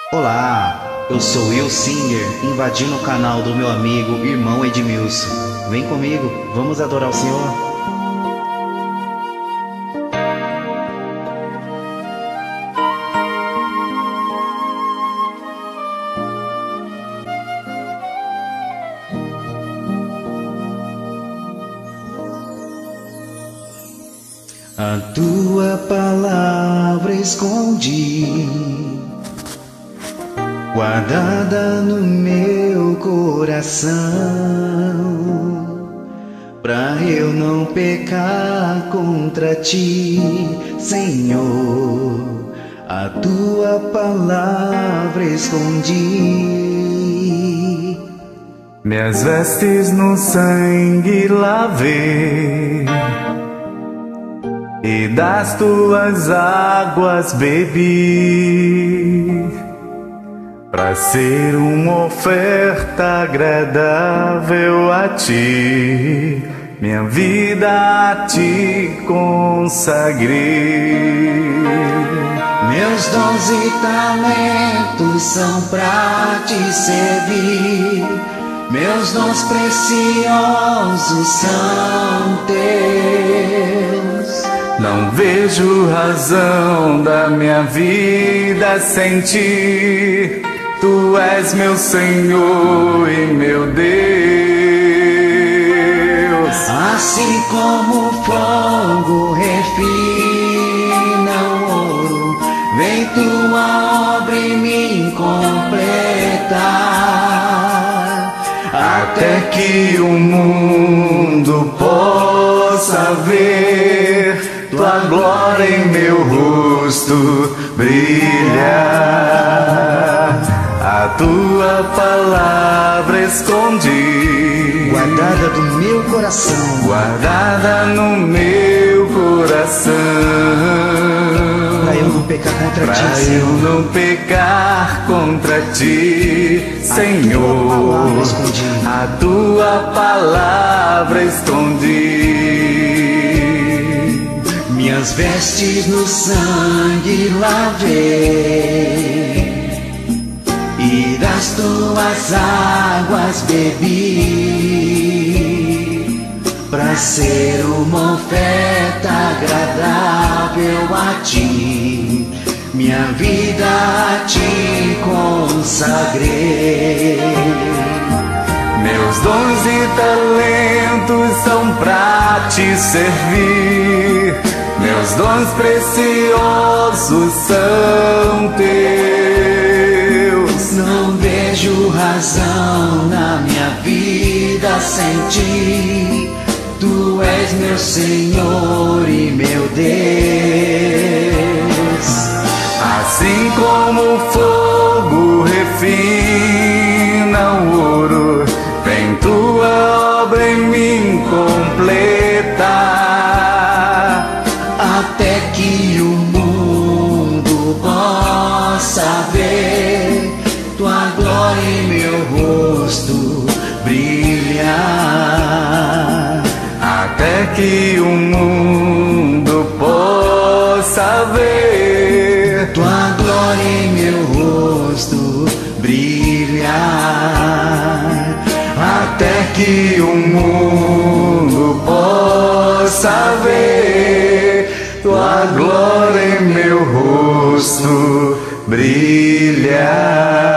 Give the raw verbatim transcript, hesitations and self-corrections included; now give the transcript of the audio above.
Olá, eu sou Will Singer, invadindo o canal do meu amigo irmão Edmilson. Vem comigo, vamos adorar o Senhor. A tua palavra escondi, guardada no meu coração, pra eu não pecar contra ti, Senhor. A tua palavra escondi, minhas vestes no sangue lavei, e das tuas águas bebi, pra ser uma oferta agradável a ti, minha vida a ti consagrei. Meus dons e talentos são pra te servir, meus dons preciosos são teus. Não vejo razão da minha vida sem ti, tu és meu Senhor e meu Deus. Assim como o fogo refina o ouro, vem tua obra em mim completar, até que o mundo possa ver tua glória em meu rosto brilhar. A tua palavra escondi, guardada do meu coração, guardada no meu coração, pra eu não pecar contra pra ti, eu Senhor. não pecar contra ti, Senhor. A tua palavra escondi. Minhas vestes no sangue lavei, e das tuas águas bebi, pra ser uma oferta agradável a ti, minha vida a ti consagrei. Meus dons e talentos são pra te servir, meus dons preciosos são teus. Não vejo razão na minha vida sem ti, tu és meu Senhor e meu Deus. Assim como o fogo refina o ouro, vem tua obra em mim completar, até que o mundo possa ver tua glória em meu rosto brilhar, até que o mundo possa ver tua glória em meu rosto brilhar, até que o mundo possa ver tua glória em meu rosto brilhar.